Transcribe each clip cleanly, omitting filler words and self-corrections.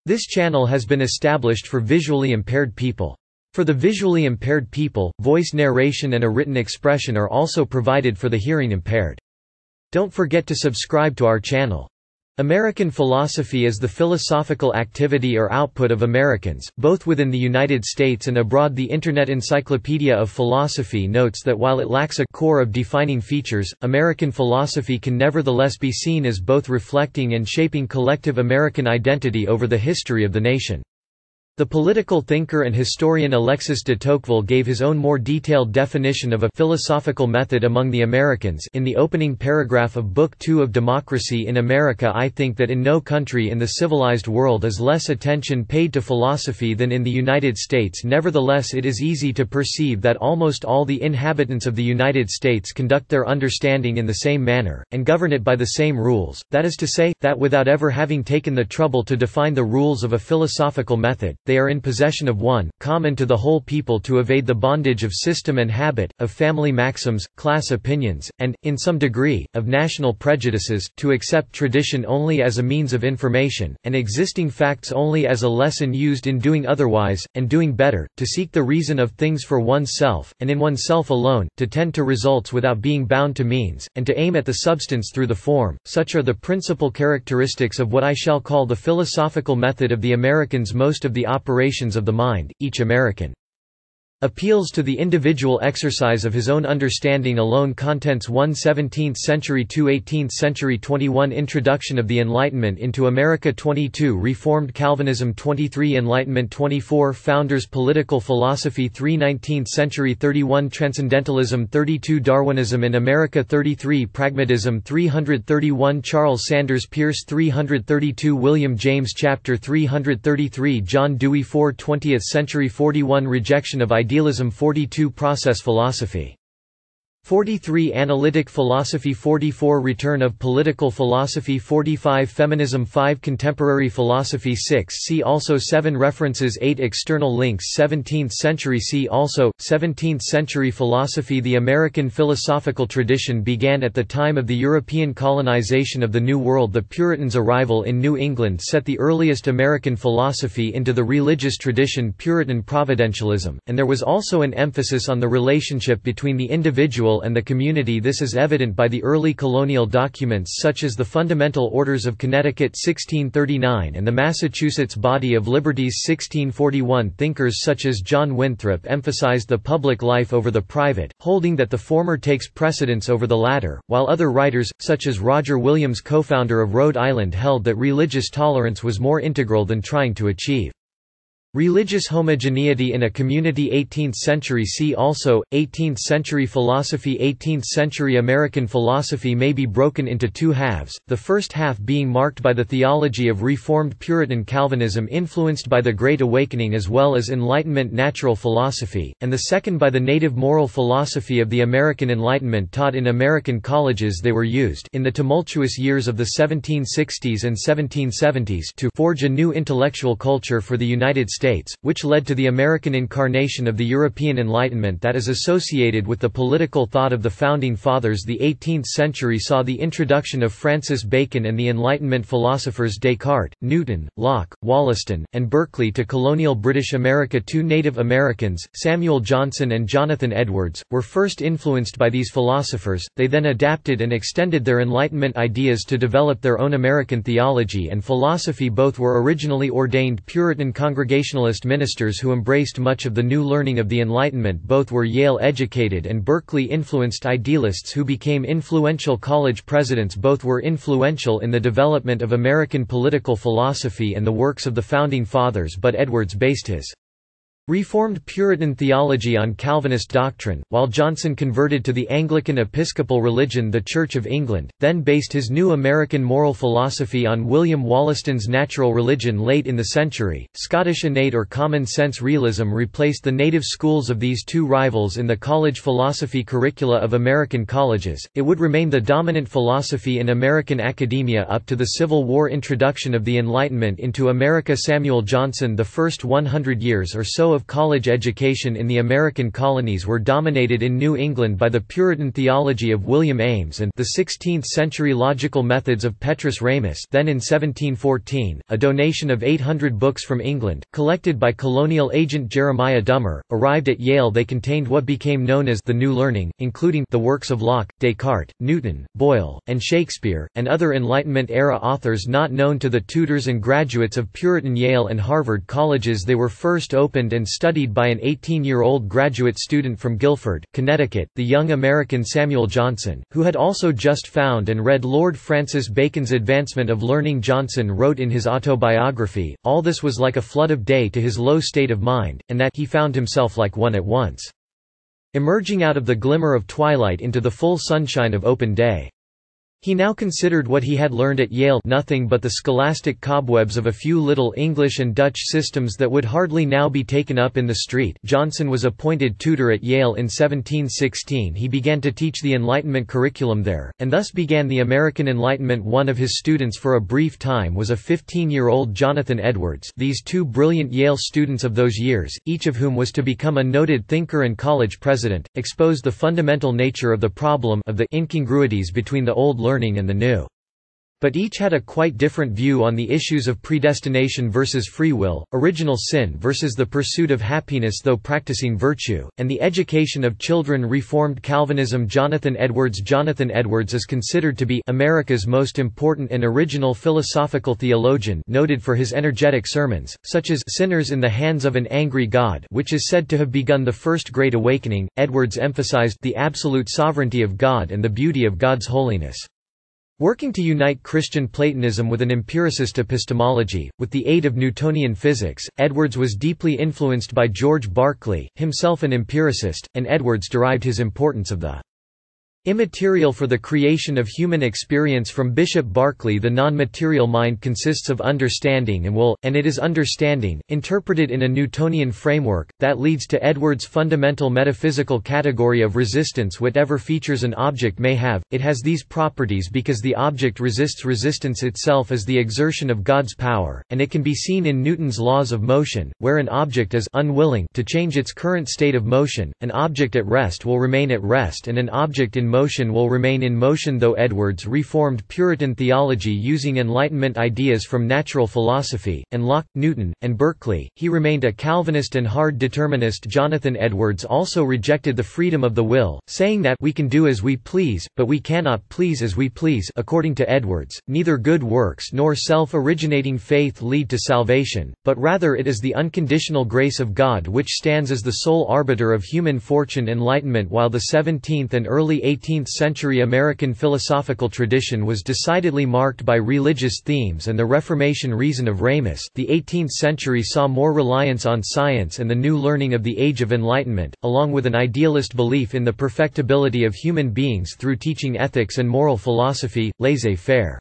This channel has been established for visually impaired people. For the visually impaired people, voice narration and a written expression are also provided for the hearing impaired. Don't forget to subscribe to our channel. American philosophy is the philosophical activity or output of Americans, both within the United States and abroad. The Internet Encyclopedia of Philosophy notes that while it lacks a core of defining features, American philosophy can nevertheless be seen as both reflecting and shaping collective American identity over the history of the nation. The political thinker and historian Alexis de Tocqueville gave his own more detailed definition of a philosophical method among the Americans in the opening paragraph of Book 2 of Democracy in America. I think that in no country in the civilized world is less attention paid to philosophy than in the United States. Nevertheless, it is easy to perceive that almost all the inhabitants of the United States conduct their understanding in the same manner, and govern it by the same rules, that is to say, that without ever having taken the trouble to define the rules of a philosophical method, they are in possession of one, common to the whole people, to evade the bondage of system and habit, of family maxims, class opinions, and, in some degree, of national prejudices, to accept tradition only as a means of information, and existing facts only as a lesson used in doing otherwise, and doing better, to seek the reason of things for oneself, and in oneself alone, to tend to results without being bound to means, and to aim at the substance through the form. Such are the principal characteristics of what I shall call the philosophical method of the Americans. Most of the operations of the mind, each American appeals to the individual exercise of his own understanding alone. Contents: 1 17th century, 2 18th century, 21 Introduction of the Enlightenment into America, 22 Reformed Calvinism, 23 Enlightenment, 24 Founders Political Philosophy, 3 19th century, 31 Transcendentalism, 32 Darwinism in America, 33 Pragmatism, 331 Charles Sanders Peirce, 332 William James Chapter, 333 John Dewey, 4 20th century, 41 Rejection of Idealism, 42 Process philosophy, 43 Analytic philosophy, 44 Return of political philosophy, 45 Feminism, 5 Contemporary philosophy, 6 See also 7 References, 8 External links, 17th century. See also 17th century philosophy. The American philosophical tradition began at the time of the European colonization of the New World. The Puritans' arrival in New England set the earliest American philosophy into the religious tradition, Puritan providentialism, and there was also an emphasis on the relationship between the individual and the community. This is evident by the early colonial documents such as the Fundamental Orders of Connecticut 1639 and the Massachusetts Body of Liberties 1641. Thinkers such as John Winthrop emphasized the public life over the private, holding that the former takes precedence over the latter, while other writers, such as Roger Williams, co-founder of Rhode Island, held that religious tolerance was more integral than trying to achieve religious homogeneity in a community. 18th century. See also 18th century philosophy. 18th century American philosophy may be broken into two halves, the first half being marked by the theology of Reformed Puritan Calvinism influenced by the Great Awakening as well as Enlightenment natural philosophy, and the second by the native moral philosophy of the American Enlightenment taught in American colleges. They were used in the tumultuous years of the 1760s and 1770s to forge a new intellectual culture for the United States, which led to the American incarnation of the European Enlightenment that is associated with the political thought of the Founding Fathers. The 18th century saw the introduction of Francis Bacon and the Enlightenment philosophers Descartes, Newton, Locke, Wollaston, and Berkeley to colonial British America. Two Native Americans, Samuel Johnson and Jonathan Edwards, were first influenced by these philosophers. They then adapted and extended their Enlightenment ideas to develop their own American theology and philosophy. Both were originally ordained Puritan Congregationalist ministers who embraced much of the new learning of the Enlightenment. Both were Yale-educated and Berkeley-influenced idealists who became influential college presidents. Both were influential in the development of American political philosophy and the works of the Founding Fathers, but Edwards based his Reformed Puritan theology on Calvinist doctrine, while Johnson converted to the Anglican Episcopal religion, the Church of England, then based his new American moral philosophy on William Wollaston's natural religion. Late in the century, Scottish innate or common sense realism replaced the native schools of these two rivals in the college philosophy curricula of American colleges. It would remain the dominant philosophy in American academia up to the Civil War introduction of the Enlightenment into America. Samuel Johnson, the first 100 years or so of of college education in the American colonies were dominated in New England by the Puritan theology of William Ames and the 16th-century logical methods of Petrus Ramus. Then in 1714, a donation of 800 books from England, collected by colonial agent Jeremiah Dummer, arrived at Yale. They contained what became known as the New Learning, including the works of Locke, Descartes, Newton, Boyle, and Shakespeare, and other Enlightenment-era authors not known to the tutors and graduates of Puritan Yale and Harvard colleges. They were first opened and studied by an 18-year-old graduate student from Guilford, Connecticut, the young American Samuel Johnson, who had also just found and read Lord Francis Bacon's Advancement of Learning. Johnson wrote in his autobiography, "All this was like a flood of day to his low state of mind, and that he found himself like one at once emerging out of the glimmer of twilight into the full sunshine of open day." He now considered what he had learned at Yale nothing but the scholastic cobwebs of a few little English and Dutch systems that would hardly now be taken up in the street. Johnson was appointed tutor at Yale in 1716. He began to teach the Enlightenment curriculum there, and thus began the American Enlightenment. One of his students for a brief time was a 15-year-old Jonathan Edwards. These two brilliant Yale students of those years, each of whom was to become a noted thinker and college president, exposed the fundamental nature of the problem of the incongruities between the old learning and the new. But each had a quite different view on the issues of predestination versus free will, original sin versus the pursuit of happiness though practicing virtue, and the education of children. Reformed Calvinism. Jonathan Edwards is considered to be America's most important and original philosophical theologian, noted for his energetic sermons, such as Sinners in the Hands of an Angry God, which is said to have begun the First Great Awakening. Edwards emphasized the absolute sovereignty of God and the beauty of God's holiness. Working to unite Christian Platonism with an empiricist epistemology, with the aid of Newtonian physics, Edwards was deeply influenced by George Berkeley, himself an empiricist, and Edwards derived his importance of the immaterial for the creation of human experience from Bishop Berkeley. The non-material mind consists of understanding and will, and it is understanding, interpreted in a Newtonian framework, that leads to Edwards' fundamental metaphysical category of resistance. Whatever features an object may have, it has these properties because the object resists. Resistance itself is the exertion of God's power, and it can be seen in Newton's laws of motion, where an object is unwilling to change its current state of motion, an object at rest will remain at rest and an object in motion will remain in motion. Though Edwards reformed Puritan theology using Enlightenment ideas from natural philosophy, and Locke, Newton, and Berkeley, he remained a Calvinist and hard determinist. Jonathan Edwards also rejected the freedom of the will, saying that we can do as we please, but we cannot please as we please. According to Edwards, neither good works nor self-originating faith lead to salvation, but rather it is the unconditional grace of God which stands as the sole arbiter of human fortune. Enlightenment. While the 17th and early 18th-century American philosophical tradition was decidedly marked by religious themes and the Reformation reason of Ramus, the 18th century saw more reliance on science and the new learning of the Age of Enlightenment, along with an idealist belief in the perfectibility of human beings through teaching ethics and moral philosophy, laissez-faire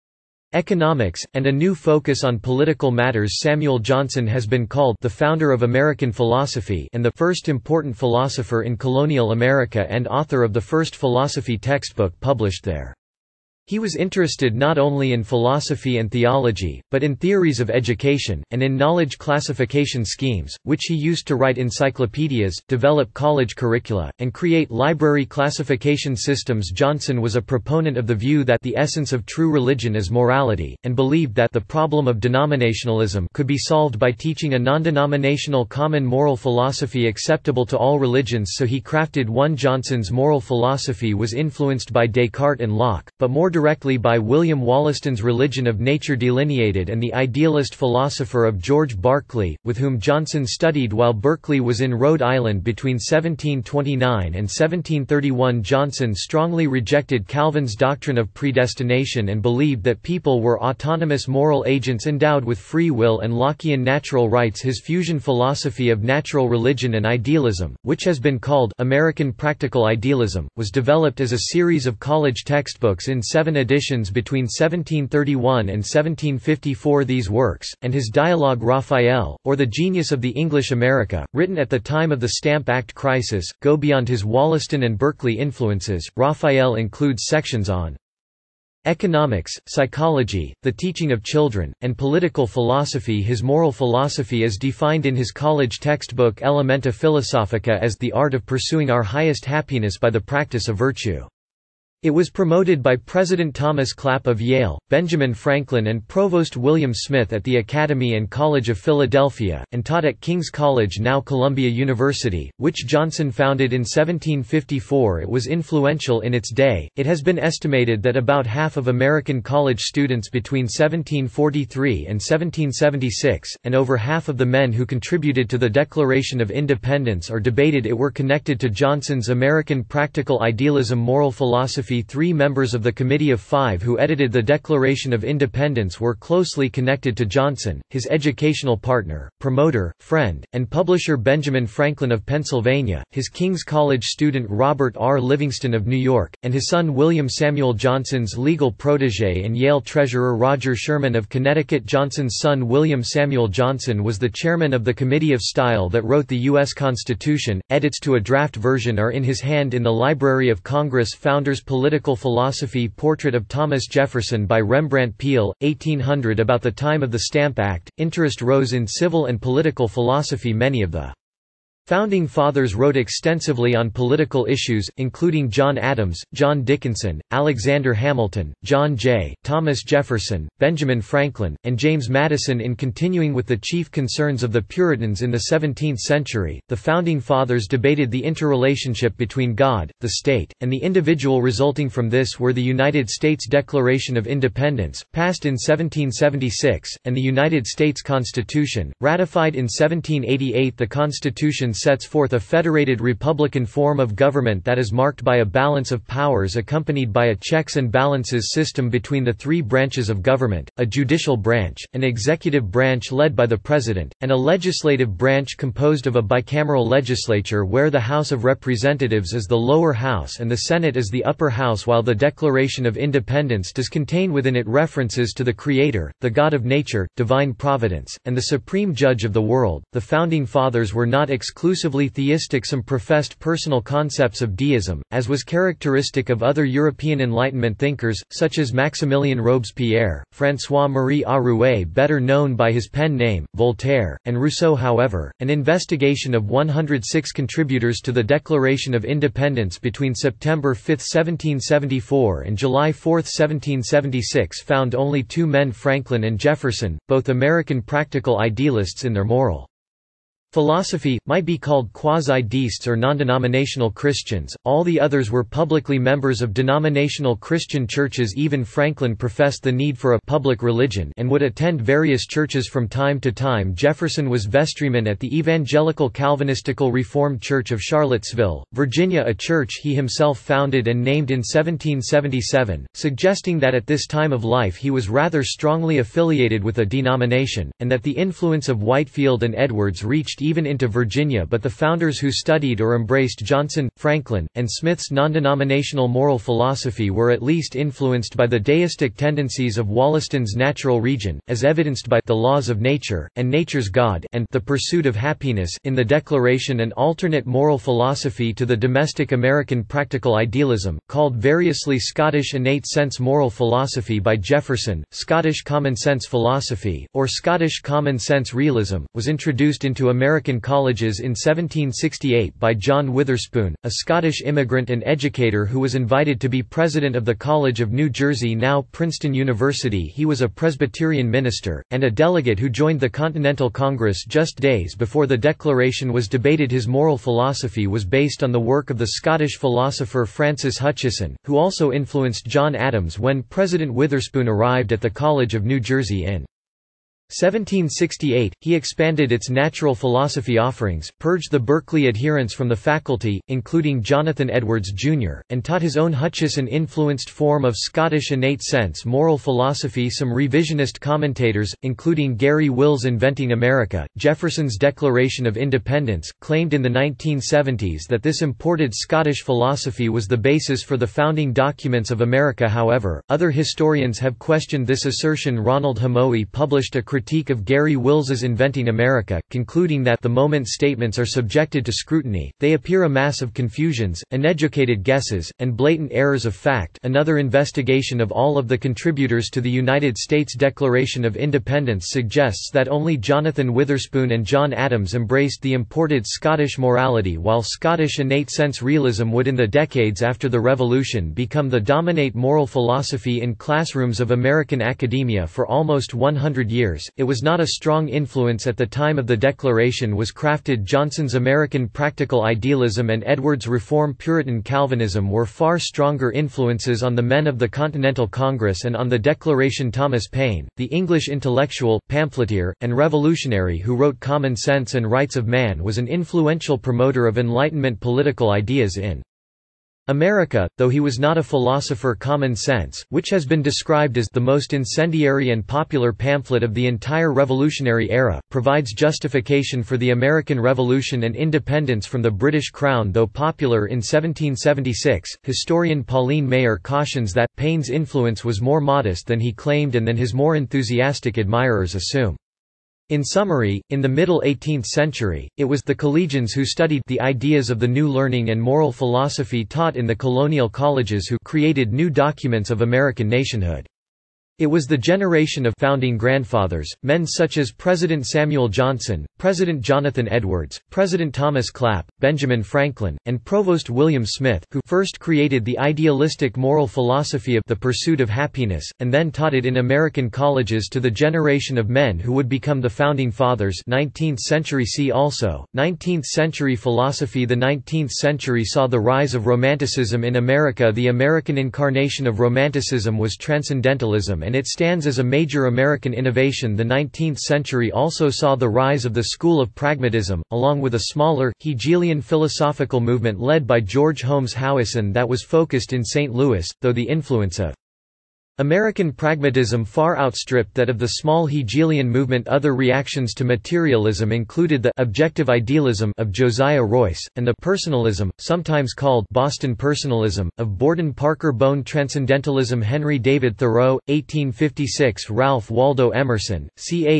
economics, and a new focus on political matters. Samuel Johnson has been called the founder of American philosophy and the first important philosopher in colonial America and author of the first philosophy textbook published there. He was interested not only in philosophy and theology, but in theories of education, and in knowledge classification schemes, which he used to write encyclopedias, develop college curricula, and create library classification systems. Johnson was a proponent of the view that the essence of true religion is morality, and believed that the problem of denominationalism could be solved by teaching a non-denominational common moral philosophy acceptable to all religions. So he crafted one. Johnson's moral philosophy was influenced by Descartes and Locke, but more directly by William Wollaston's Religion of Nature delineated and the idealist philosopher of George Berkeley, with whom Johnson studied while Berkeley was in Rhode Island between 1729 and 1731. Johnson strongly rejected Calvin's doctrine of predestination and believed that people were autonomous moral agents endowed with free will and Lockean natural rights. His fusion philosophy of natural religion and idealism, which has been called American Practical Idealism, was developed as a series of college textbooks in 7 editions between 1731 and 1754. These works, and his dialogue Raphael, or The Genius of the English America, written at the time of the Stamp Act crisis, go beyond his Wollaston and Berkeley influences. Raphael includes sections on economics, psychology, the teaching of children, and political philosophy. His moral philosophy is defined in his college textbook Elementa Philosophica as the art of pursuing our highest happiness by the practice of virtue. It was promoted by President Thomas Clapp of Yale, Benjamin Franklin and Provost William Smith at the Academy and College of Philadelphia, and taught at King's College, now Columbia University, which Johnson founded in 1754. It was influential in its day. It has been estimated that about half of American college students between 1743 and 1776, and over half of the men who contributed to the Declaration of Independence or debated it were connected to Johnson's American Practical Idealism moral philosophy. 3 members of the Committee of 5 who edited the Declaration of Independence were closely connected to Johnson. His educational partner, promoter, friend, and publisher Benjamin Franklin of Pennsylvania, his King's College student Robert R. Livingston of New York, and his son William Samuel Johnson's legal protégé and Yale treasurer Roger Sherman of Connecticut. Johnson's son William Samuel Johnson was the chairman of the Committee of Style that wrote the U.S. Constitution. Edits to a draft version are in his hand in the Library of Congress. Founders Political Philosophy. Portrait of Thomas Jefferson by Rembrandt Peale, 1800. About the time of the Stamp Act, interest rose in civil and political philosophy. Many of the Founding Fathers wrote extensively on political issues, including John Adams, John Dickinson, Alexander Hamilton, John Jay, Thomas Jefferson, Benjamin Franklin, and James Madison. In continuing with the chief concerns of the Puritans in the 17th century, the Founding Fathers debated the interrelationship between God, the state, and the individual. Resulting from this were the United States Declaration of Independence, passed in 1776, and the United States Constitution, ratified in 1788. The Constitution sets forth a federated republican form of government that is marked by a balance of powers accompanied by a checks and balances system between the 3 branches of government, a judicial branch, an executive branch led by the President, and a legislative branch composed of a bicameral legislature where the House of Representatives is the lower house and the Senate is the upper house. While the Declaration of Independence does contain within it references to the Creator, the God of nature, divine providence, and the supreme judge of the world, the Founding Fathers were not exclusively theistic. Some professed personal concepts of deism, as was characteristic of other European Enlightenment thinkers, such as Maximilien Robespierre, François-Marie Arouet, better known by his pen name, Voltaire, and Rousseau. However, an investigation of 106 contributors to the Declaration of Independence between September 5, 1774 and July 4, 1776 found only 2 men, Franklin and Jefferson, both American practical idealists in their moral philosophy, might be called quasi-deists or non-denominational Christians. All the others were publicly members of denominational Christian churches. Even Franklin professed the need for a public religion and would attend various churches from time to time. Jefferson was vestryman at the Evangelical Calvinistical Reformed Church of Charlottesville, Virginia, a church he himself founded and named in 1777, suggesting that at this time of life he was rather strongly affiliated with a denomination, and that the influence of Whitefield and Edwards reached even into Virginia. But the founders who studied or embraced Johnson, Franklin, and Smith's non-denominational moral philosophy were at least influenced by the deistic tendencies of Wollaston's natural region, as evidenced by the laws of nature, and nature's God, and the pursuit of happiness in the Declaration. An alternate moral philosophy to the domestic American practical idealism, called variously Scottish innate sense moral philosophy by Jefferson, Scottish common sense philosophy, or Scottish common sense realism, was introduced into American colleges in 1768 by John Witherspoon, a Scottish immigrant and educator who was invited to be president of the College of New Jersey, now Princeton University. He was a Presbyterian minister, and a delegate who joined the Continental Congress just days before the Declaration was debated. His moral philosophy was based on the work of the Scottish philosopher Francis Hutcheson, who also influenced John Adams. When President Witherspoon arrived at the College of New Jersey in 1768, he expanded its natural philosophy offerings, purged the Berkeley adherents from the faculty, including Jonathan Edwards, Jr., and taught his own Hutcheson-influenced form of Scottish innate sense moral philosophy. Some revisionist commentators, including Gary Will's Inventing America, Jefferson's Declaration of Independence, claimed in the 1970s that this imported Scottish philosophy was the basis for the founding documents of America. However, other historians have questioned this assertion. Ronald Hamowy published a critique of Gary Wills's Inventing America, concluding that the moment statements are subjected to scrutiny, they appear a mass of confusions, uneducated guesses, and blatant errors of fact. Another investigation of all of the contributors to the United States Declaration of Independence suggests that only Jonathan Witherspoon and John Adams embraced the imported Scottish morality, while Scottish innate sense realism would in the decades after the Revolution become the dominant moral philosophy in classrooms of American academia for almost 100 years. It was not a strong influence at the time of the Declaration was crafted. Johnson's American practical idealism and Edwards' Reform Puritan Calvinism were far stronger influences on the men of the Continental Congress and on the Declaration. Thomas Paine, the English intellectual, pamphleteer, and revolutionary who wrote Common Sense and Rights of Man, was an influential promoter of Enlightenment political ideas in America, though he was not a philosopher. Common Sense, which has been described as the most incendiary and popular pamphlet of the entire Revolutionary era, provides justification for the American Revolution and independence from the British Crown. Though popular in 1776, historian Pauline Maier cautions that Paine's influence was more modest than he claimed and than his more enthusiastic admirers assume. In summary, in the middle 18th century, it was the collegians who studied the ideas of the new learning and moral philosophy taught in the colonial colleges who created new documents of American nationhood. It was the generation of founding grandfathers, men such as President Samuel Johnson, President Jonathan Edwards, President Thomas Clapp, Benjamin Franklin, and Provost William Smith, who first created the idealistic moral philosophy of the pursuit of happiness, and then taught it in American colleges to the generation of men who would become the Founding Fathers. 19th century. See also, 19th century philosophy. The 19th century saw the rise of Romanticism in America. The American incarnation of Romanticism was Transcendentalism, and it stands as a major American innovation. The 19th century also saw the rise of the School of Pragmatism, along with a smaller, Hegelian philosophical movement led by George Holmes Howison that was focused in St. Louis, though the influence of American pragmatism far outstripped that of the small Hegelian movement. Other reactions to materialism included the objective idealism of Josiah Royce, and the personalism, sometimes called Boston personalism, of Borden Parker. Bone transcendentalism. Henry David Thoreau, 1856. Ralph Waldo Emerson, ca.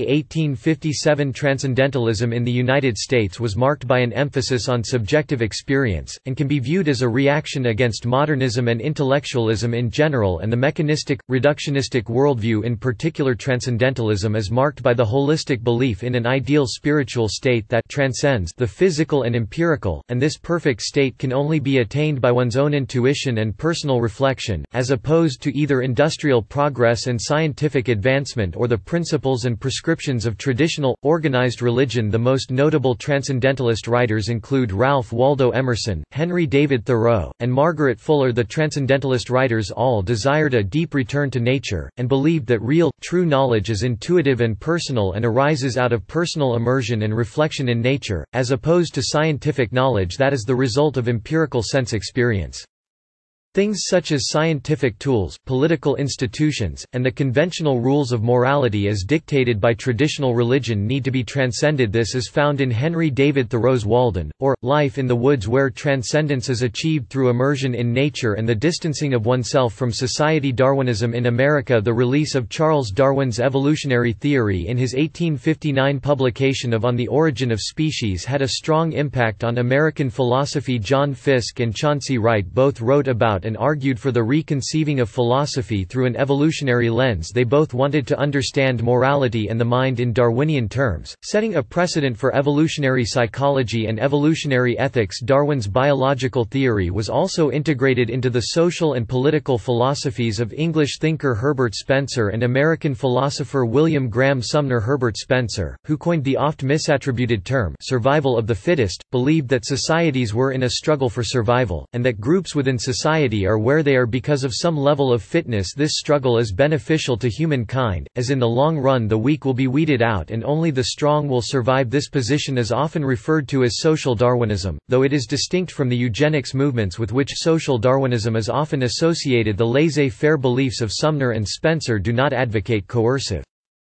1857. Transcendentalism in the United States was marked by an emphasis on subjective experience, and can be viewed as a reaction against modernism and intellectualism in general and the mechanistic, reductionistic worldview in particular. Transcendentalism is marked by the holistic belief in an ideal spiritual state that transcends the physical and empirical, and this perfect state can only be attained by one's own intuition and personal reflection, as opposed to either industrial progress and scientific advancement or the principles and prescriptions of traditional, organized religion. The most notable transcendentalist writers include Ralph Waldo Emerson, Henry David Thoreau, and Margaret Fuller. The transcendentalist writers all desired a deep return to nature, and believed that real, true knowledge is intuitive and personal and arises out of personal immersion and reflection in nature, as opposed to scientific knowledge that is the result of empirical sense experience. Things such as scientific tools, political institutions, and the conventional rules of morality as dictated by traditional religion need to be transcended. This is found in Henry David Thoreau's Walden, or, Life in the Woods, where transcendence is achieved through immersion in nature and the distancing of oneself from society. Darwinism in America. The release of Charles Darwin's evolutionary theory in his 1859 publication of On the Origin of Species had a strong impact on American philosophy. John Fiske and Chauncey Wright both wrote about and argued for the reconceiving of philosophy through an evolutionary lens. They both wanted to understand morality and the mind in Darwinian terms, setting a precedent for evolutionary psychology and evolutionary ethics. Darwin's biological theory was also integrated into the social and political philosophies of English thinker Herbert Spencer and American philosopher William Graham Sumner. Herbert Spencer, who coined the oft misattributed term survival of the fittest, believed that societies were in a struggle for survival, and that groups within society are where they are because of some level of fitness. This struggle is beneficial to humankind, as in the long run the weak will be weeded out and only the strong will survive. This position is often referred to as social Darwinism, though it is distinct from the eugenics movements with which social Darwinism is often associated. The laissez-faire beliefs of Sumner and Spencer do not advocate coercive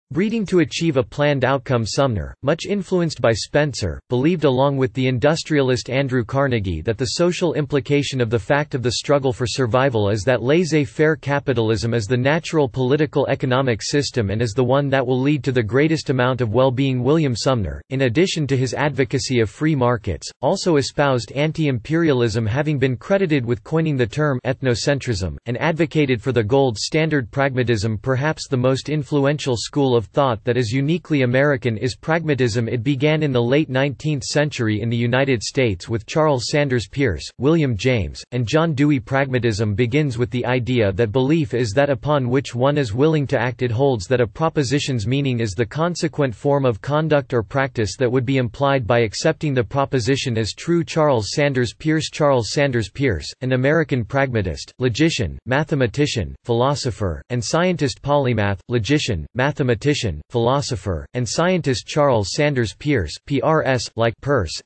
Breeding to achieve a planned outcome. Sumner, much influenced by Spencer, believed along with the industrialist Andrew Carnegie that the social implication of the fact of the struggle for survival is that laissez-faire capitalism is the natural political economic system and is the one that will lead to the greatest amount of well-being. William Sumner, in addition to his advocacy of free markets, also espoused anti-imperialism, having been credited with coining the term ethnocentrism, and advocated for the gold standard pragmatism. Perhaps the most influential school of thought that is uniquely American is pragmatism. It began in the late 19th century in the United States with Charles Sanders Peirce, William James, and John Dewey. Pragmatism begins with the idea that belief is that upon which one is willing to act. It holds that a proposition's meaning is the consequent form of conduct or practice that would be implied by accepting the proposition as true. Charles Sanders Peirce. Charles Sanders Peirce, an American pragmatist, logician, mathematician, philosopher, and scientist. Polymath, logician, mathematician, philosopher, and scientist. Charles Sanders Peirce, PRS, like Peirce,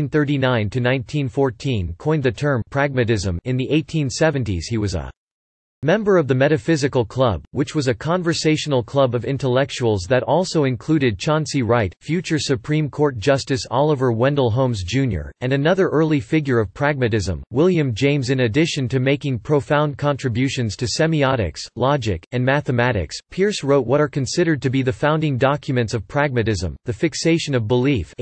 1839–1914, coined the term pragmatism. In the 1870s he was a member of the Metaphysical Club, which was a conversational club of intellectuals that also included Chauncey Wright, future Supreme Court Justice Oliver Wendell Holmes Jr., and another early figure of pragmatism, William James. In addition to making profound contributions to semiotics, logic, and mathematics, Peirce wrote what are considered to be the founding documents of pragmatism, The Fixation of Belief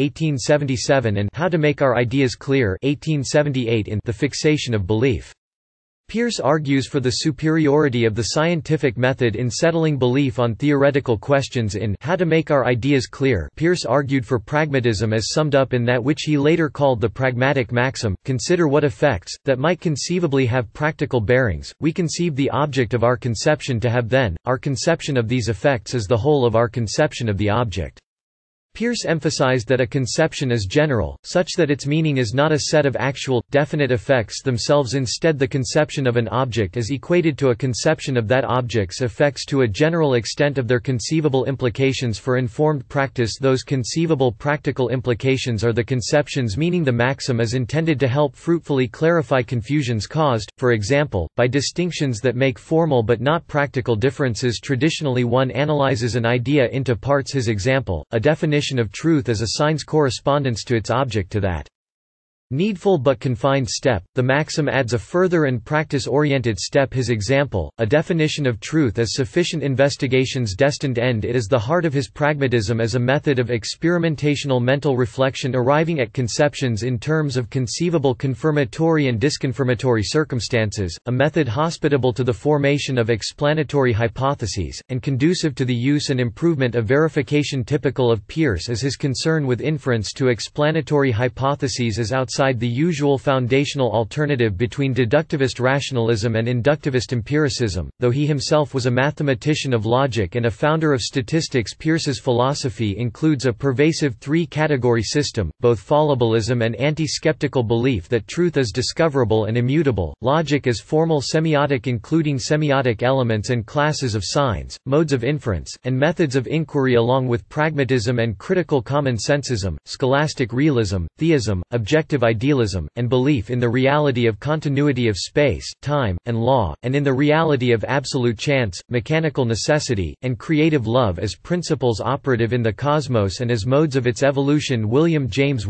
1877 and How to Make Our Ideas Clear 1878 in The Fixation of Belief. Peirce argues for the superiority of the scientific method in settling belief on theoretical questions. In How to Make Our Ideas Clear, Peirce argued for pragmatism as summed up in that which he later called the pragmatic maxim: consider what effects, that might conceivably have practical bearings, we conceive the object of our conception to have, then, our conception of these effects is the whole of our conception of the object. Peirce emphasized that a conception is general, such that its meaning is not a set of actual, definite effects themselves. Instead, the conception of an object is equated to a conception of that object's effects to a general extent of their conceivable implications for informed practice. Those conceivable practical implications are the conceptions, meaning the maxim is intended to help fruitfully clarify confusions caused, for example, by distinctions that make formal but not practical differences. Traditionally, one analyzes an idea into parts. His example, a definition of truth as assigns correspondence to its object to that needful but confined step. The maxim adds a further and practice-oriented step. His example, a definition of truth as sufficient investigation's destined end. It is the heart of his pragmatism as a method of experimentational mental reflection, arriving at conceptions in terms of conceivable confirmatory and disconfirmatory circumstances, a method hospitable to the formation of explanatory hypotheses, and conducive to the use and improvement of verification. Typical of Peirce is his concern with inference to explanatory hypotheses as outside the usual foundational alternative between deductivist rationalism and inductivist empiricism. Though he himself was a mathematician of logic and a founder of statistics, Peirce's philosophy includes a pervasive three-category system, both fallibilism and anti-skeptical belief that truth is discoverable and immutable, logic as formal semiotic including semiotic elements and classes of signs, modes of inference, and methods of inquiry, along with pragmatism and critical common-sensism, scholastic realism, theism, objective idealism, and belief in the reality of continuity of space, time, and law, and in the reality of absolute chance, mechanical necessity, and creative love as principles operative in the cosmos and as modes of its evolution. William James,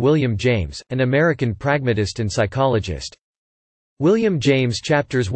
an American pragmatist and psychologist. William James chapters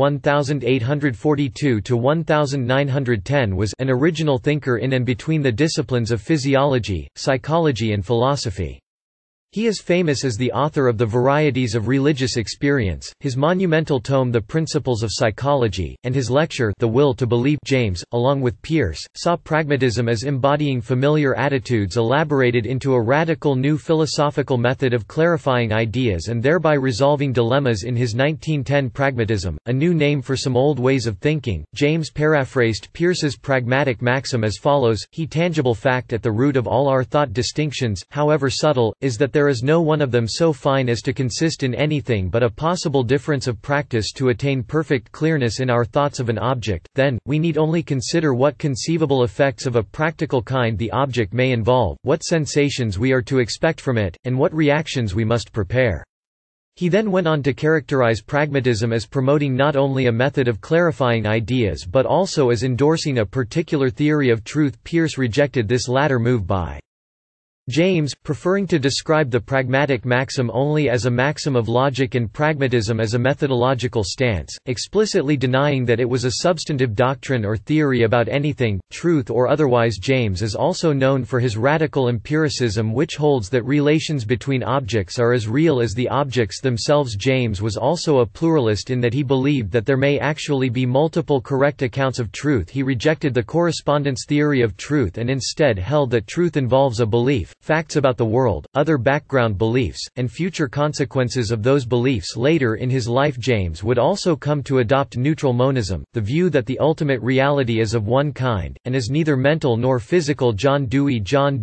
1842 to 1910 was an original thinker in and between the disciplines of physiology, psychology and philosophy. He is famous as the author of The Varieties of Religious Experience, his monumental tome The Principles of Psychology, and his lecture The Will to Believe. James, along with Peirce, saw pragmatism as embodying familiar attitudes elaborated into a radical new philosophical method of clarifying ideas and thereby resolving dilemmas. In his 1910 Pragmatism, a new name for some old ways of thinking, James paraphrased Peirce's pragmatic maxim as follows: "He tangible fact at the root of all our thought distinctions, however subtle, is that there is no one of them so fine as to consist in anything but a possible difference of practice to attain perfect clearness in our thoughts of an object. Then, we need only consider what conceivable effects of a practical kind the object may involve, what sensations we are to expect from it, and what reactions we must prepare." He then went on to characterize pragmatism as promoting not only a method of clarifying ideas but also as endorsing a particular theory of truth. Peirce rejected this latter move by James, preferring to describe the pragmatic maxim only as a maxim of logic and pragmatism as a methodological stance, explicitly denying that it was a substantive doctrine or theory about anything, truth or otherwise. James is also known for his radical empiricism, which holds that relations between objects are as real as the objects themselves. James was also a pluralist in that he believed that there may actually be multiple correct accounts of truth. He rejected the correspondence theory of truth and instead held that truth involves a belief, facts about the world, other background beliefs, and future consequences of those beliefs. Later in his life, James would also come to adopt neutral monism, the view that the ultimate reality is of one kind, and is neither mental nor physical. John Dewey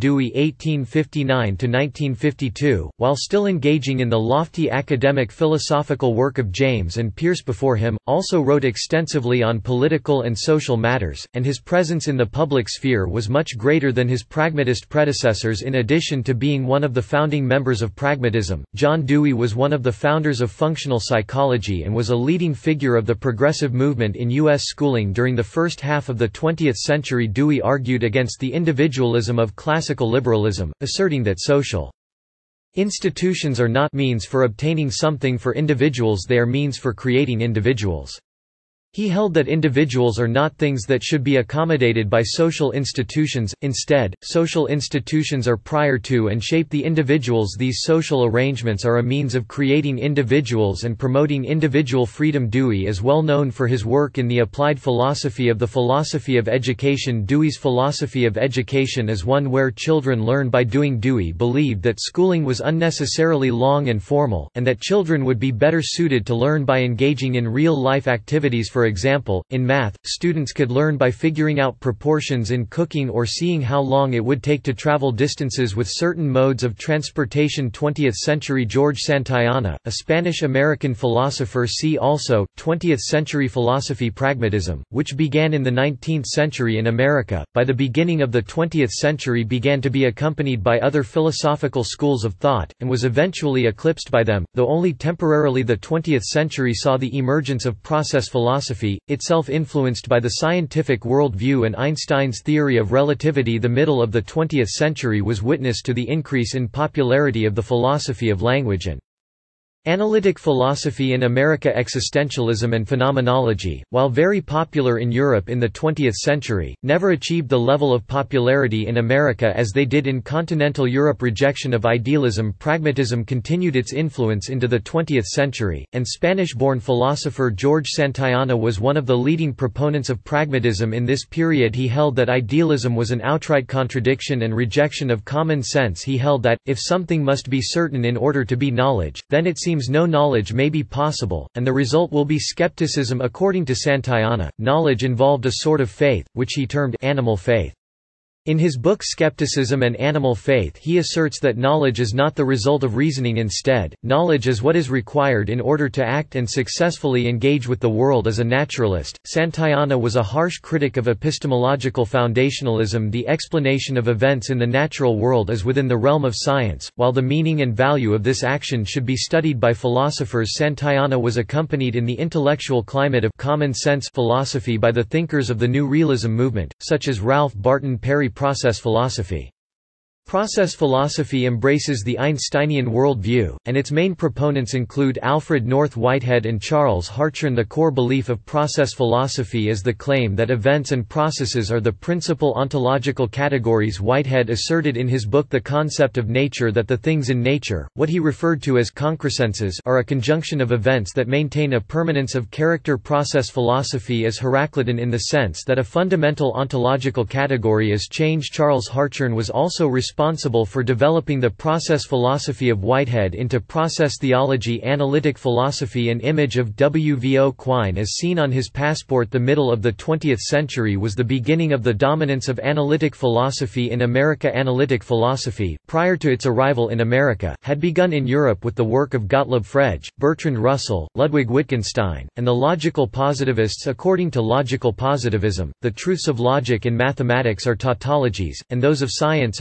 (1859–1952), while still engaging in the lofty academic philosophical work of James and Peirce before him, also wrote extensively on political and social matters, and his presence in the public sphere was much greater than his pragmatist predecessors. In addition to being one of the founding members of pragmatism, John Dewey was one of the founders of functional psychology and was a leading figure of the progressive movement in U.S. schooling during the first half of the 20th century. Dewey argued against the individualism of classical liberalism, asserting that social institutions are not means for obtaining something for individuals, they are means for creating individuals. He held that individuals are not things that should be accommodated by social institutions. Instead, social institutions are prior to and shape the individuals. These social arrangements are a means of creating individuals and promoting individual freedom. Dewey is well known for his work in the applied philosophy of the philosophy of education. Dewey's philosophy of education is one where children learn by doing. Dewey believed that schooling was unnecessarily long and formal, and that children would be better suited to learn by engaging in real-life activities. For example, in math, students could learn by figuring out proportions in cooking or seeing how long it would take to travel distances with certain modes of transportation. 20th century George Santayana, a Spanish-American philosopher. See also, 20th century philosophy. Pragmatism, which began in the 19th century in America, by the beginning of the 20th century began to be accompanied by other philosophical schools of thought, and was eventually eclipsed by them, though only temporarily. The 20th century saw the emergence of process philosophy, itself influenced by the scientific worldview and Einstein's theory of relativity. The middle of the 20th century was witness to the increase in popularity of the philosophy of language and analytic philosophy in America. Existentialism and phenomenology, while very popular in Europe in the 20th century, never achieved the level of popularity in America as they did in continental Europe. Rejection of idealism. Pragmatism continued its influence into the 20th century, and Spanish-born philosopher George Santayana was one of the leading proponents of pragmatism in this period. He held that idealism was an outright contradiction and rejection of common sense. He held that, if something must be certain in order to be knowledge, then it seems no knowledge may be possible, and the result will be skepticism. According to Santayana, knowledge involved a sort of faith, which he termed animal faith. In his book Skepticism and Animal Faith, he asserts that knowledge is not the result of reasoning. Instead, knowledge is what is required in order to act and successfully engage with the world. As a naturalist, Santayana was a harsh critic of epistemological foundationalism. The explanation of events in the natural world is within the realm of science, while the meaning and value of this action should be studied by philosophers. Santayana was accompanied in the intellectual climate of common sense philosophy by the thinkers of the New Realism movement, such as Ralph Barton Perry. Process philosophy. Process philosophy embraces the Einsteinian worldview, and its main proponents include Alfred North Whitehead and Charles Hartshorne. The core belief of process philosophy is the claim that events and processes are the principal ontological categories. Whitehead asserted in his book The Concept of Nature that the things in nature, what he referred to as concrescences, are a conjunction of events that maintain a permanence of character. Process philosophy is Heraclitan in the sense that a fundamental ontological category is change. Charles Hartshorne was also responsible for developing the process philosophy of Whitehead into process theology. Analytic philosophy. An image of W. V. O. Quine as seen on his passport. The middle of the 20th century was the beginning of the dominance of analytic philosophy in America. Analytic philosophy, prior to its arrival in America, had begun in Europe with the work of Gottlob Frege, Bertrand Russell, Ludwig Wittgenstein, and the logical positivists. According to logical positivism, the truths of logic in mathematics are tautologies, and those of science are empirical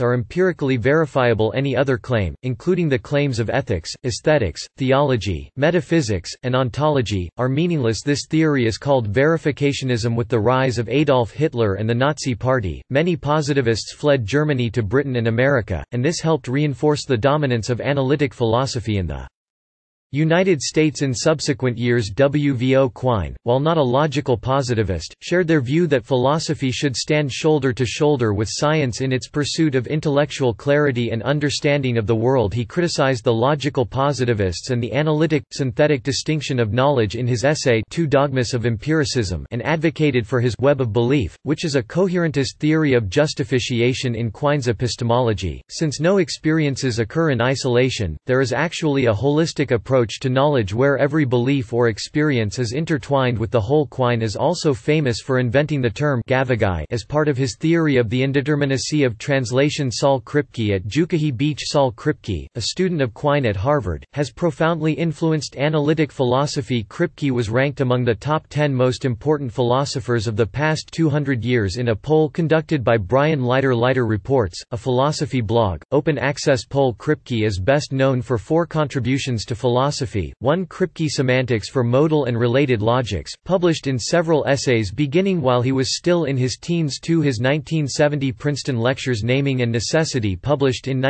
empirically verifiable any other claim, including the claims of ethics, aesthetics, theology, metaphysics, and ontology, are meaningless. This theory is called verificationism. With the rise of Adolf Hitler and the Nazi Party, many positivists fled Germany to Britain and America, and this helped reinforce the dominance of analytic philosophy in the United States. In subsequent years, W. V. O. Quine, while not a logical positivist, shared their view that philosophy should stand shoulder to shoulder with science in its pursuit of intellectual clarity and understanding of the world. He criticized the logical positivists and the analytic, synthetic distinction of knowledge in his essay Two Dogmas of Empiricism and advocated for his web of belief, which is a coherentist theory of justification in Quine's epistemology. Since no experiences occur in isolation, there is actually a holistic approach to knowledge where every belief or experience is intertwined with the whole. Quine is also famous for inventing the term Gavagai as part of his theory of the indeterminacy of translation. Saul Kripke at Jukahi Beach. Saul Kripke, a student of Quine at Harvard, has profoundly influenced analytic philosophy. Kripke was ranked among the top 10 most important philosophers of the past 200 years in a poll conducted by Brian Leiter. Leiter Reports, a philosophy blog, open access poll. Kripke is best known for 4 contributions to philosophy. 1 Kripke Semantics for Modal and Related Logics, published in several essays beginning while he was still in his teens. 2 His 1970 Princeton Lectures Naming and Necessity, published in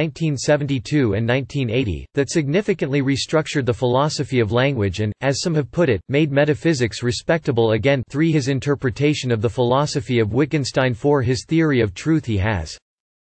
1972 and 1980, that significantly restructured the philosophy of language and, as some have put it, made metaphysics respectable again. 3 His interpretation of the philosophy of Wittgenstein. 4 His theory of truth. He has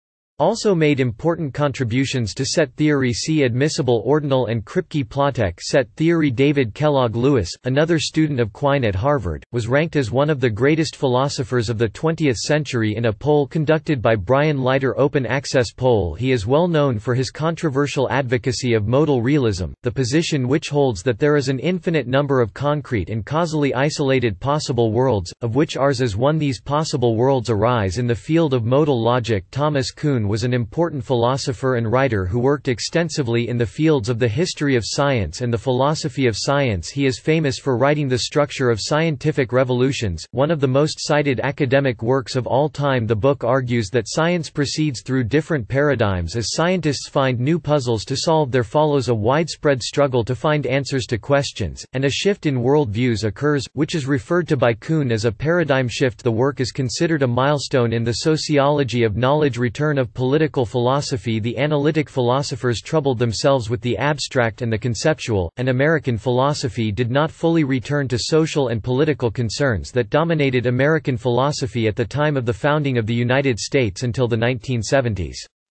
also made important contributions to set theory. See Admissible Ordinal and Kripke Plotek set theory. David Kellogg Lewis, another student of Quine at Harvard, was ranked as one of the greatest philosophers of the 20th century in a poll conducted by Brian Leiter open access poll. He is well known for his controversial advocacy of modal realism, the position which holds that there is an infinite number of concrete and causally isolated possible worlds, of which ours is one. These possible worlds arise in the field of modal logic. Thomas Kuhn was an important philosopher and writer who worked extensively in the fields of the history of science and the philosophy of science. He is famous for writing The Structure of Scientific Revolutions, one of the most cited academic works of all time. The book argues that science proceeds through different paradigms as scientists find new puzzles to solve. There follows a widespread struggle to find answers to questions, and a shift in world views occurs, which is referred to by Kuhn as a paradigm shift. The work is considered a milestone in the sociology of knowledge. Return of political philosophy. The analytic philosophers troubled themselves with the abstract and the conceptual, and American philosophy did not fully return to social and political concerns that dominated American philosophy at the time of the founding of the United States until the 1970s.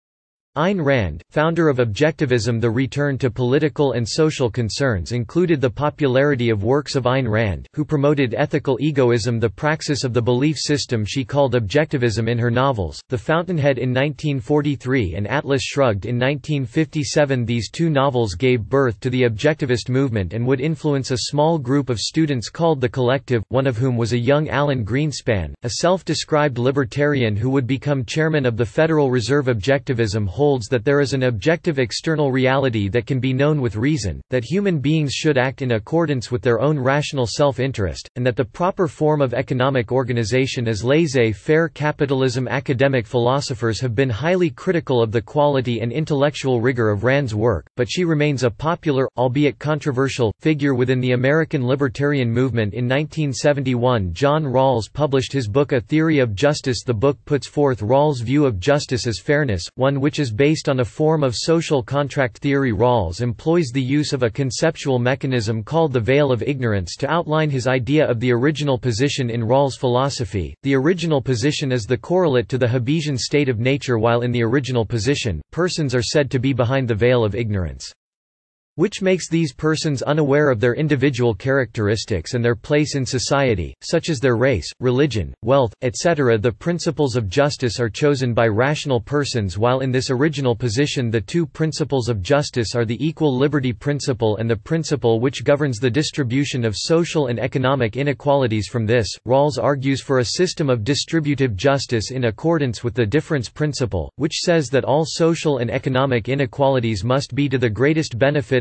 Ayn Rand, founder of Objectivism. The return to political and social concerns included the popularity of works of Ayn Rand, who promoted ethical egoism, the praxis of the belief system she called objectivism in her novels, The Fountainhead in 1943 and Atlas Shrugged in 1957. These 2 novels gave birth to the objectivist movement and would influence a small group of students called the Collective, one of whom was a young Alan Greenspan, a self-described libertarian who would become chairman of the Federal Reserve. Objectivism holds that there is an objective external reality that can be known with reason, that human beings should act in accordance with their own rational self-interest, and that the proper form of economic organization is laissez-faire capitalism. Academic philosophers have been highly critical of the quality and intellectual rigor of Rand's work, but she remains a popular, albeit controversial, figure within the American libertarian movement. In 1971, John Rawls published his book A Theory of Justice. The book puts forth Rawls' view of justice as fairness, one which is based on a form of social contract theory. Rawls employs the use of a conceptual mechanism called the veil of ignorance to outline his idea of the original position in Rawls' philosophy. The original position is the correlate to the Hobbesian state of nature, while in the original position, persons are said to be behind the veil of ignorance, which makes these persons unaware of their individual characteristics and their place in society, such as their race, religion, wealth, etc. The principles of justice are chosen by rational persons, while in this original position the 2 principles of justice are the equal liberty principle and the principle which governs the distribution of social and economic inequalities. From this, Rawls argues for a system of distributive justice in accordance with the difference principle, which says that all social and economic inequalities must be to the greatest benefit of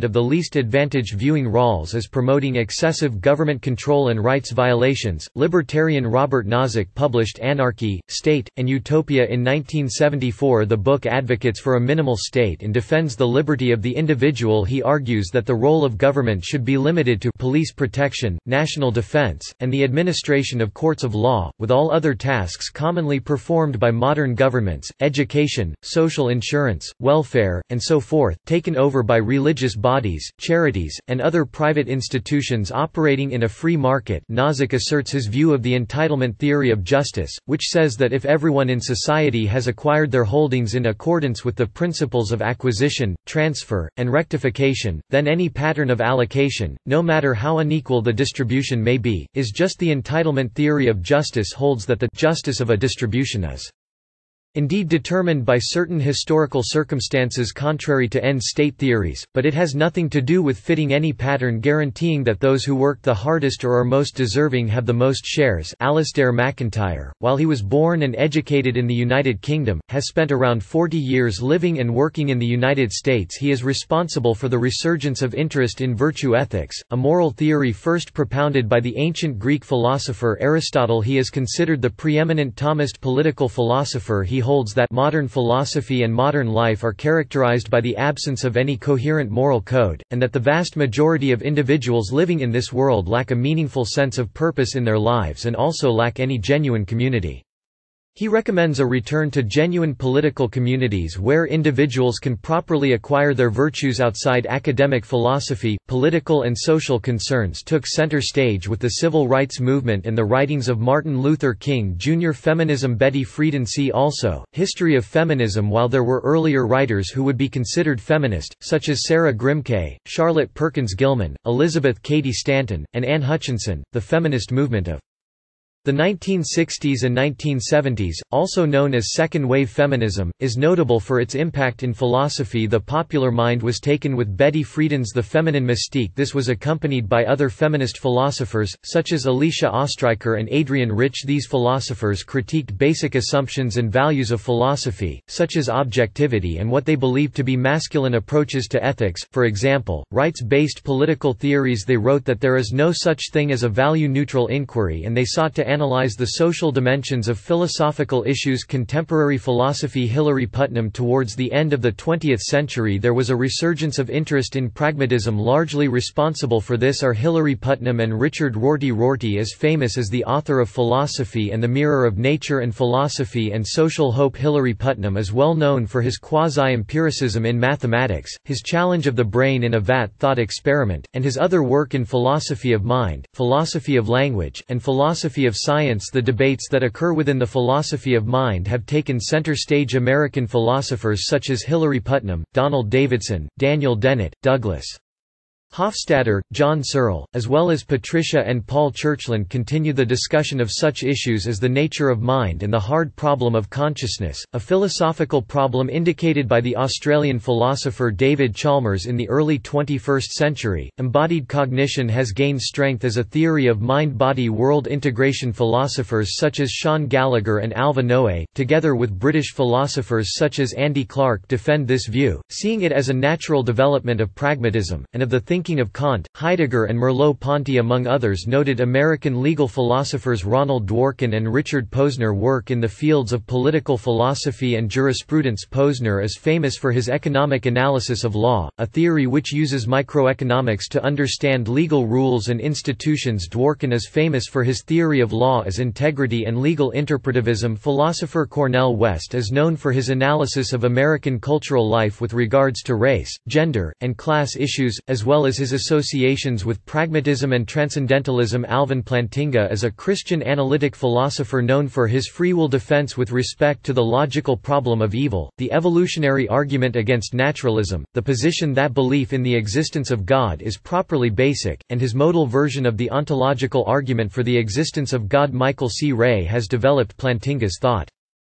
of the least advantaged, viewing Rawls as promoting excessive government control and rights violations. Libertarian Robert Nozick published Anarchy, State, and Utopia in 1974. The book advocates for a minimal state and defends the liberty of the individual. He argues that the role of government should be limited to police protection, national defense, and the administration of courts of law, with all other tasks commonly performed by modern governments, education, social insurance, welfare, and so forth, taken over by religious bodies, charities, and other private institutions operating in a free market. Nozick asserts his view of the entitlement theory of justice, which says that if everyone in society has acquired their holdings in accordance with the principles of acquisition, transfer, and rectification, then any pattern of allocation, no matter how unequal the distribution may be, is just. The entitlement theory of justice holds that the justice of a distribution is indeed determined by certain historical circumstances contrary to end-state theories, but it has nothing to do with fitting any pattern guaranteeing that those who work the hardest or are most deserving have the most shares. Alistair MacIntyre, while he was born and educated in the United Kingdom, has spent around 40 years living and working in the United States. He is responsible for the resurgence of interest in virtue ethics, a moral theory first propounded by the ancient Greek philosopher Aristotle. He is considered the preeminent Thomist political philosopher. He holds that modern philosophy and modern life are characterized by the absence of any coherent moral code, and that the vast majority of individuals living in this world lack a meaningful sense of purpose in their lives and also lack any genuine community. He recommends a return to genuine political communities where individuals can properly acquire their virtues outside academic philosophy. Political and social concerns took center stage with the civil rights movement and the writings of Martin Luther King Jr. Feminism. Betty Friedan. See also, History of Feminism. While there were earlier writers who would be considered feminist, such as Sarah Grimke, Charlotte Perkins Gilman, Elizabeth Cady Stanton, and Anne Hutchinson, the feminist movement of the 1960s and 1970s, also known as second-wave feminism, is notable for its impact in philosophy. The popular mind was taken with Betty Friedan's The Feminine Mystique. This was accompanied by other feminist philosophers, such as Alicia Ostriker and Adrienne Rich. These philosophers critiqued basic assumptions and values of philosophy, such as objectivity and what they believed to be masculine approaches to ethics, for example, rights-based political theories. They wrote that there is no such thing as a value-neutral inquiry, and they sought to analyze the social dimensions of philosophical issues. Contemporary philosophy. Hilary Putnam. Towards the end of the 20th century there was a resurgence of interest in pragmatism. Largely responsible for this are Hilary Putnam and Richard Rorty. Rorty is famous as the author of Philosophy and the Mirror of Nature and Philosophy and Social Hope. Hilary Putnam is well known for his quasi-empiricism in mathematics, his challenge of the brain in a vat thought experiment, and his other work in philosophy of mind, philosophy of language, and philosophy of science. The debates that occur within the philosophy of mind have taken center stage. American philosophers such as Hilary Putnam, Donald Davidson, Daniel Dennett, Douglas Hofstadter, John Searle, as well as Patricia and Paul Churchland continue the discussion of such issues as the nature of mind and the hard problem of consciousness, a philosophical problem indicated by the Australian philosopher David Chalmers in the early 21st century. Embodied cognition has gained strength as a theory of mind-body world integration. Philosophers such as Sean Gallagher and Alva Noé, together with British philosophers such as Andy Clark, defend this view, seeing it as a natural development of pragmatism, and of the thinking of Kant, Heidegger and Merleau-Ponty among others. Noted American legal philosophers Ronald Dworkin and Richard Posner work in the fields of political philosophy and jurisprudence. Posner is famous for his economic analysis of law, a theory which uses microeconomics to understand legal rules and institutions. Dworkin is famous for his theory of law as integrity and legal interpretivism. Philosopher Cornel West is known for his analysis of American cultural life with regards to race, gender, and class issues, as well as his associations with pragmatism and transcendentalism. Alvin Plantinga is a Christian analytic philosopher known for his free will defense with respect to the logical problem of evil, the evolutionary argument against naturalism, the position that belief in the existence of God is properly basic, and his modal version of the ontological argument for the existence of God. Michael C. Ray has developed Plantinga's thought.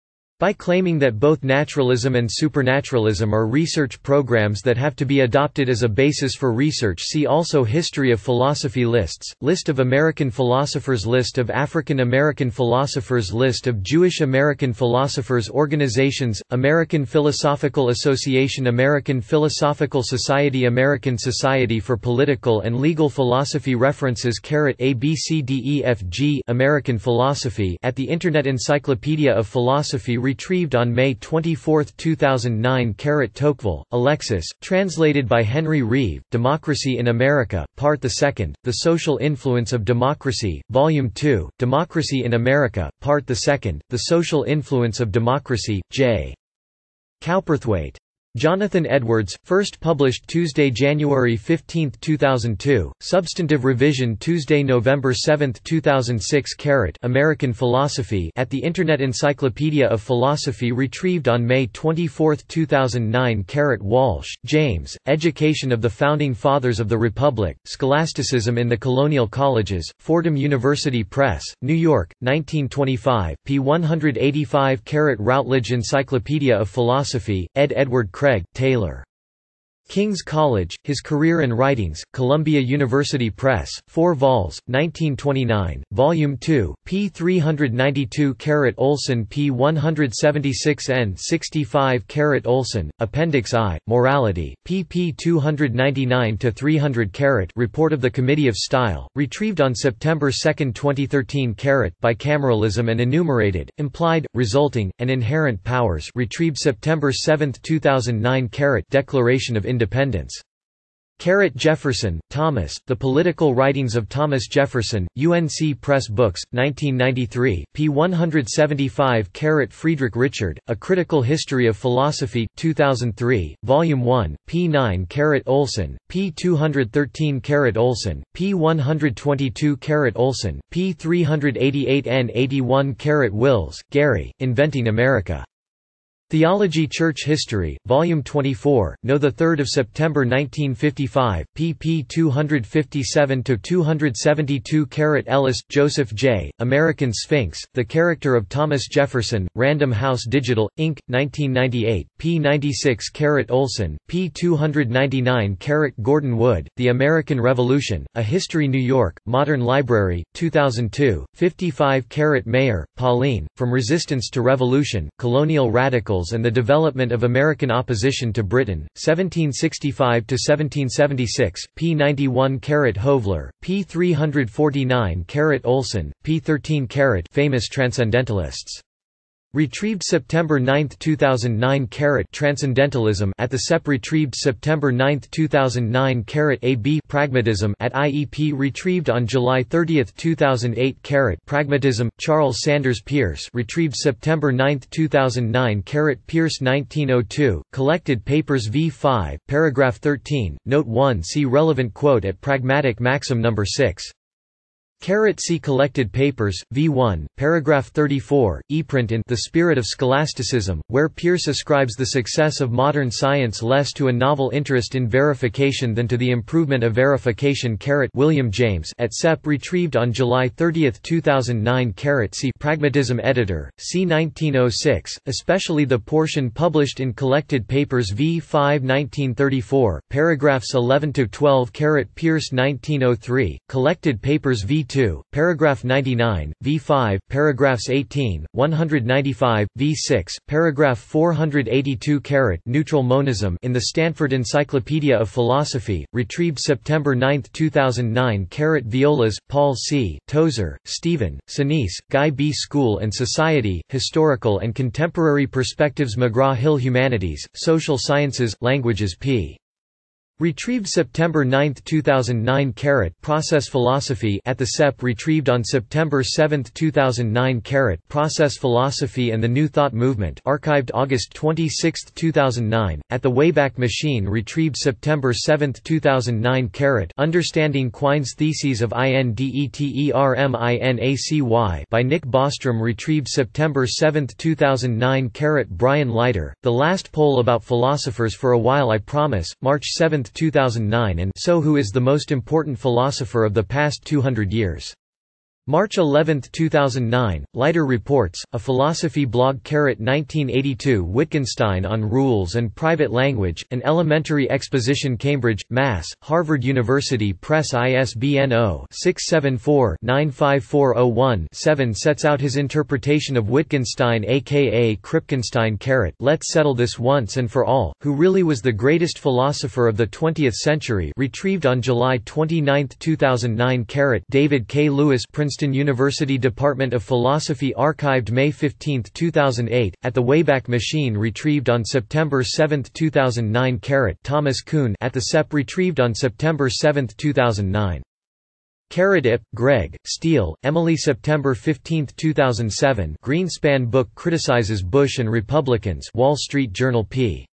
By claiming that both naturalism and supernaturalism are research programs that have to be adopted as a basis for research, see also History of philosophy lists, List of American philosophers, List of African American philosophers, List of Jewish American philosophers, Organizations, American Philosophical Association, American Philosophical Society, American Society for Political and Legal Philosophy, References *ABCDEFG American Philosophy at the Internet Encyclopedia of Philosophy, retrieved on May 24, 2009. Tocqueville, Alexis, translated by Henry Reeve, Democracy in America, Part 2, The Social Influence of Democracy, Volume 2, Democracy in America, Part 2, The Social Influence of Democracy, J. Cowperthwaite. Jonathan Edwards, first published Tuesday, January 15, 2002, substantive revision Tuesday, November 7, 2006. American Philosophy at the Internet Encyclopedia of Philosophy, retrieved on May 24, 2009. Walsh, James, Education of the Founding Fathers of the Republic, Scholasticism in the Colonial Colleges, Fordham University Press, New York, 1925, p. 185. Routledge Encyclopedia of Philosophy, ed. Edward Craig, Taylor. King's College, His Career and Writings, Columbia University Press, 4 vols, 1929, Volume 2, p. 392. Olson, p. 176 n. 65. Olson, Appendix I, Morality, pp. 299–300. Report of the Committee of Style, retrieved on September 2, 2013. Bicameralism and Enumerated, Implied, Resulting, and Inherent Powers, retrieved September 7, 2009. Declaration of Independence. Jefferson, Thomas, The Political Writings of Thomas Jefferson, UNC Press Books, 1993, p. 175. Friedrich Richard, A Critical History of Philosophy, 2003, Volume 1, p. 9. Olson, p. 213. Olson, p. 122. Olson, p. 388 n. 81. Wills, Gary, Inventing America. Theology Church History, Volume 24, no. 3 September 1955, pp. 257–272. Ellis, Joseph J., American Sphinx, The Character of Thomas Jefferson, Random House Digital, Inc., 1998, p. 96. Olson, p. 299. Gordon Wood, The American Revolution, A History, New York, Modern Library, 2002, 55. Mayer, Pauline, From Resistance to Revolution, Colonial Radicals and the Development of American Opposition to Britain, 1765–1776, p. 91. Hovler, p. 349. Olson, p. 13. Famous Transcendentalists. Retrieved September 9, 2009. Transcendentalism at the CEP, retrieved September 9, 2009. AB Pragmatism at IEP, retrieved on July 30, 2008. Pragmatism, Charles Sanders Peirce, retrieved September 9, 2009. Peirce 1902, Collected Papers v5, paragraph 13, note 1. See relevant quote at Pragmatic Maxim No. 6. See Collected Papers, v1, paragraph 34, ePrint in The Spirit of Scholasticism, where Peirce ascribes the success of modern science less to a novel interest in verification than to the improvement of verification. William James at CEP, retrieved on July 30, 2009. See Pragmatism Editor, c. 1906, especially the portion published in Collected Papers v5 1934, paragraphs 11–12. Peirce 1903, Collected Papers v2, paragraph 99, v5, paragraphs 18, 195, v6, paragraph 482. Neutral Monism in the Stanford Encyclopedia of Philosophy, retrieved September 9, 2009. Violas, Paul C., Tozer, Stephen, Sinise, Guy B. School and Society, Historical and Contemporary Perspectives. McGraw-Hill Humanities, Social Sciences, Languages p. Retrieved September 9, 2009. Process Philosophy at the CEP, retrieved on September 7, 2009. Process Philosophy and the New Thought Movement, archived August 26, 2009, at the Wayback Machine, retrieved September 7, 2009. Understanding Quine's Theses of Indeterminacy by Nick Bostrom, retrieved September 7, 2009. Brian Leiter, The Last Poll About Philosophers for a While I Promise, March 7, 2009. And So Who is the Most Important Philosopher of the Past 200 Years? March 11, 2009, Leiter Reports, a philosophy blog. 1982 Wittgenstein on Rules and Private Language, an Elementary Exposition. Cambridge, Mass., Harvard University Press. ISBN 0-674-95401-7 sets out his interpretation of Wittgenstein aka Kripkenstein. Let's settle this once and for all, who really was the greatest philosopher of the 20th century, retrieved on July 29, 2009. David K. Lewis, Princeton University Department of Philosophy, archived May 15, 2008, at the Wayback Machine, retrieved on September 7, 2009. Thomas Kuhn, at the CEP, retrieved on September 7, 2009. Ip, Greg, Steele, Emily, September 15, 2007. Greenspan book criticizes Bush and Republicans. Wall Street Journal p.